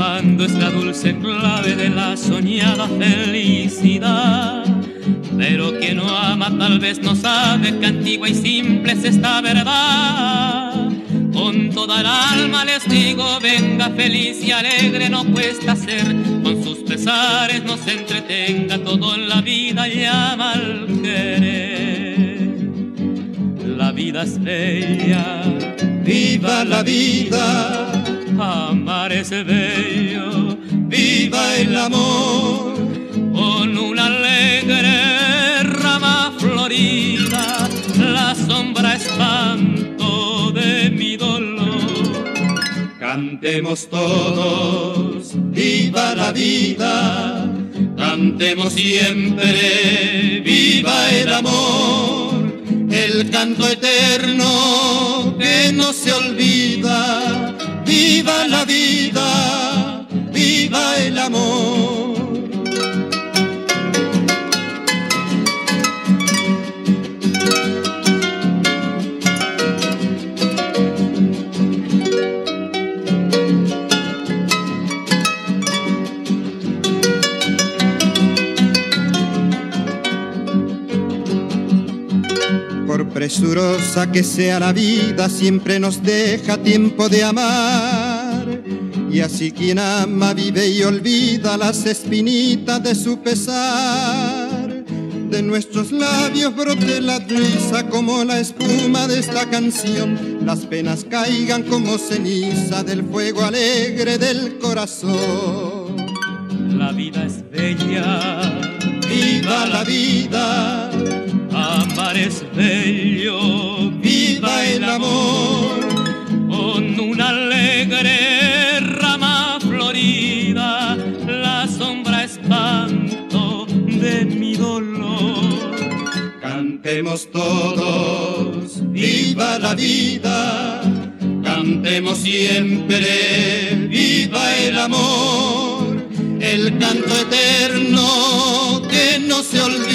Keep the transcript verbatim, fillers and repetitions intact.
silbando es la dulce clave de la soñada felicidad. Pero quien no ama tal vez no sabe que antigua y simple es esta verdad. Con toda el alma les digo, venga feliz y alegre, no cuesta ser. Con sus pesares no se entretenga, todo en la vida llama al querer. La vida es bella, viva la vida. Amar es bello, viva el amor. Con una alegre rama florida, la sombra espanto de mi dolor. Cantemos todos, viva la vida. Cantemos siempre, viva el amor. El canto eterno que no se olvida. Viva la vida, viva el amor. Por presurosa que sea la vida, siempre nos deja tiempo de amar. Y así quien ama vive y olvida las espinitas de su pesar. De nuestros labios brote la risa como la espuma de esta canción. Las penas caigan como ceniza del fuego alegre del corazón. La vida es bella, viva la vida. Amar es bello, viva el amor. Con una alegre rama florida, la sombra espanto de mi dolor. Cantemos todos, viva la vida. Cantemos siempre, viva el amor. El canto eterno que no se olvida.